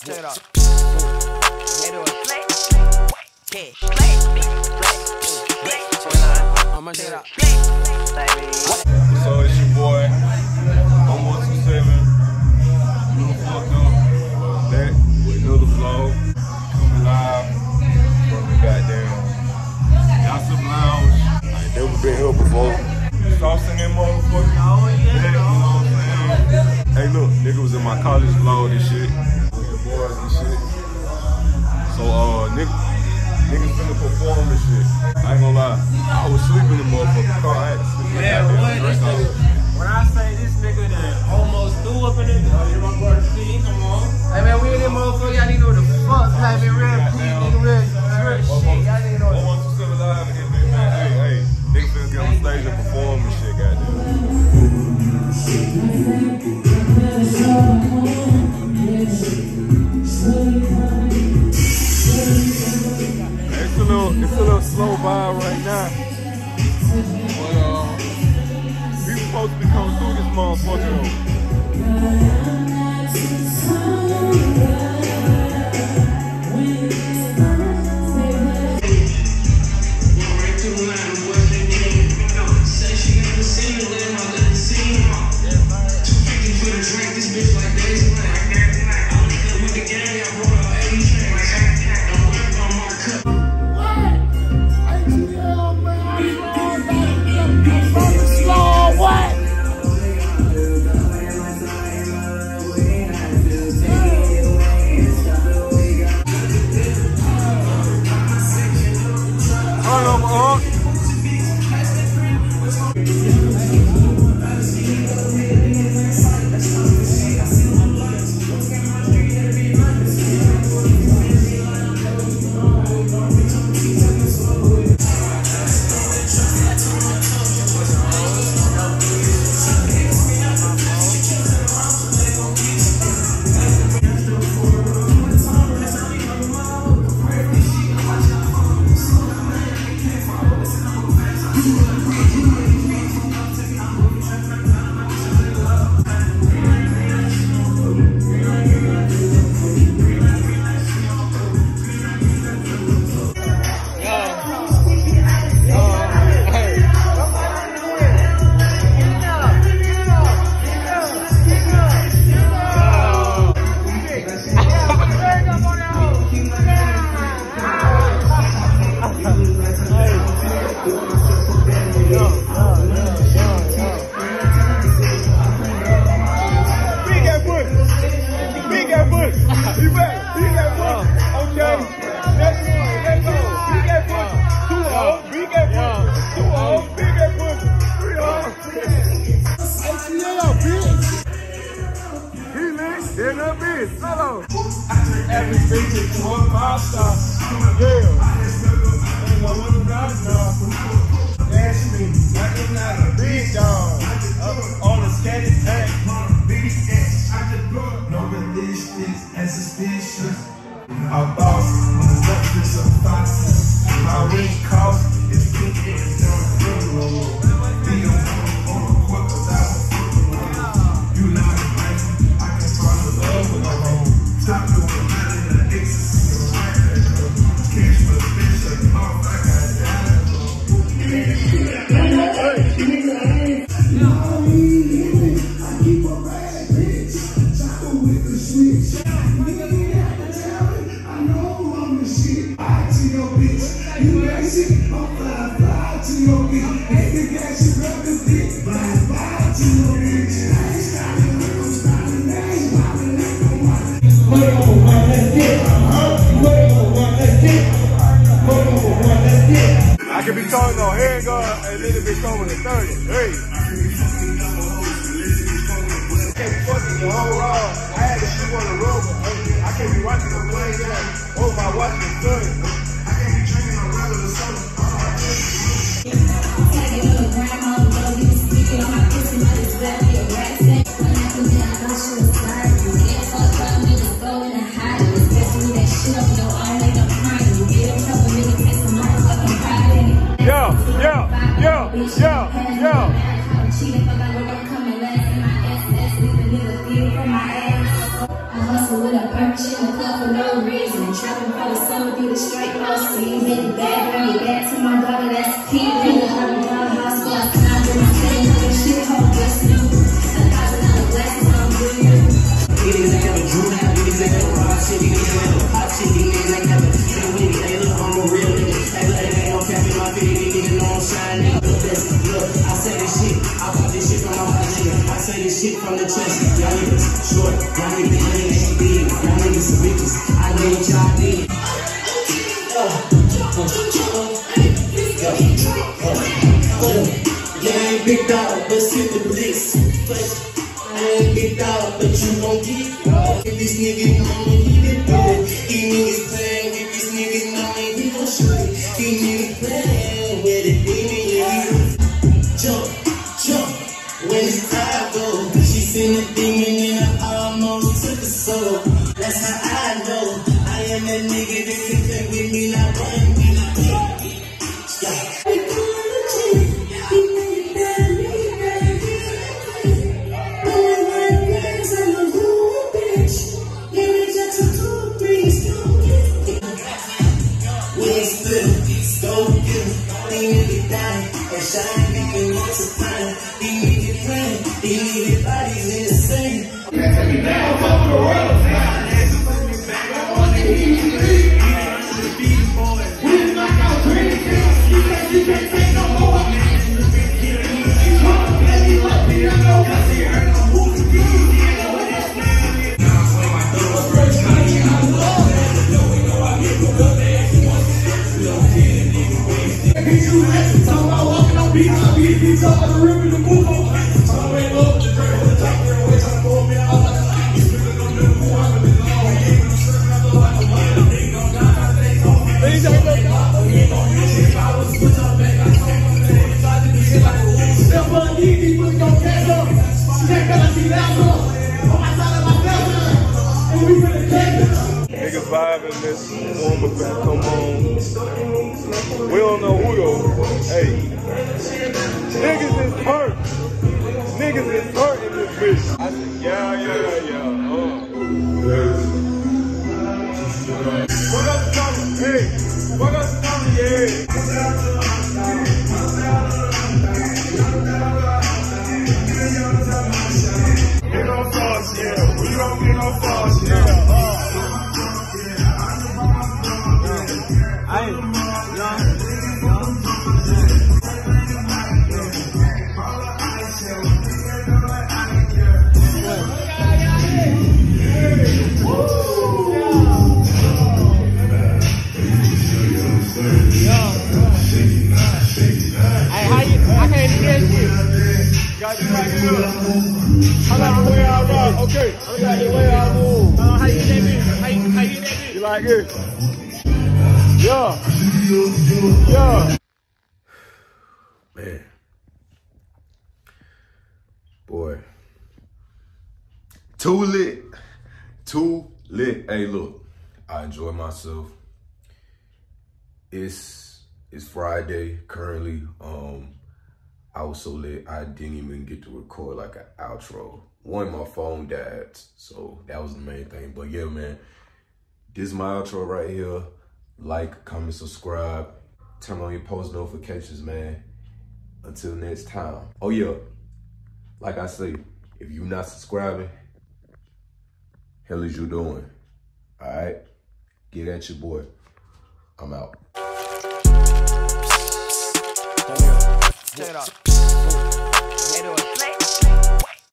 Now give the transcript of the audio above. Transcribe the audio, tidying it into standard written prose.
Check it out. They do it. I'ma check it out. So it's your boy, I'm 127. Little fucked up. Back with another vlog. Coming live from the goddamn Gossip Lounge. I ain't never been here before. Saucing that motherfucker. Oh yeah. You know what I'm saying? Hey look, nigga was in my college vlog and shit. With the boys and shit. So niggas finna perform and shit. I ain't gonna lie. I was sleeping in the motherfucking car. I had to sleep in the goddamn drink off. When I say this nigga that almost threw up in it, oh, my brother Steve, come on. Hey man, we in this motherfucker, y'all need to know what the fuck happened, real peace, nigga, real shit. Y'all need to know what 127 live in this man. Hey, niggas finna get on stage and perform and shit, goddamn. It's a little slow vibe right now. But we supposed to be coming through this motherfucker though. Everything is one pasta. Yeah. That's me. I'm not a big dog. On the steady tank. No resistance and suspicious. Our boss on the substance of foxes. My rich cost is put in the we don't want on a quarter $1,000. You not a man. I can fall in love with my home. Top to a man in the ecstasy. Cash for the fish. Off I got down. I keep a bad bitch. Chopper with the switch. I know I'm the shit. I to your bitch. You lazy. I'm fly to your bitch. Hey, the gas is grab the dick. Fly to your bitch. I ain't stopping. I'm stopping. I ain't stopping. I can be talking on here and go a little bit over the 30. Hey. I can't be fucking the whole raw. I had to shoot on the road. I can't be watching the play there. Oh, my watch is good. I can't be drinking on regular soda. hustle with a purchase in the club for no reason. Trapping for the summer through the straight all season. Make it back, bring it back to my daughter, that's P. In the $100 house, but I'm with my feelings like a shithole blessing. $1,000 blessings, I'm good. Niggas ain't never drew down, niggas ain't never rock shit, niggas ain't never pop shit, niggas ain't never been with me. Hey, look, I'm a real nigga. Hey, look, ain't no cap in my feet, niggas know I'm shining. Look, I say this shit, I pop this shit from my heart, nigga. I say this shit from the chest. Y'all niggas short, y'all niggas ain't big, y'all niggas some bitches. I know what y'all need. Yeah, I ain't big dog, but sit the bliss. I ain't big dog, but you gon' get it. If this nigga know me, he can do it. These niggas playing with this nigga know me, he gon' shoot it. These niggas playing with it, jump, jump. When it's time go, she seen the thing and then I almost took the soul. That's how I know I am that nigga that can play with me, not run me, not yeah. Niggas vibing, this woman finna come on. We don't know who though. Hey, niggas is hurt. Niggas is hurt in this bitch. I said, yeah. What up, Tommy? Hey, what up, Tommy? Yeah. Get on fast, yeah. We don't get on fast, yeah. Okay, I got the way I move. How you get that bitch? How you get that bitch? You like it? Yeah. Man. Boy. Too lit. Hey, look. I enjoy myself. It's Friday currently. I was so lit I didn't even get to record like an outro. One, my phone died, so that was the main thing. But yeah, man, this is my outro right here. Like, comment, subscribe, turn on your post notifications, man. Until next time. Oh yeah, like I say, if you're not subscribing, hell is you doing? All right, get at your boy. I'm out. Check it out.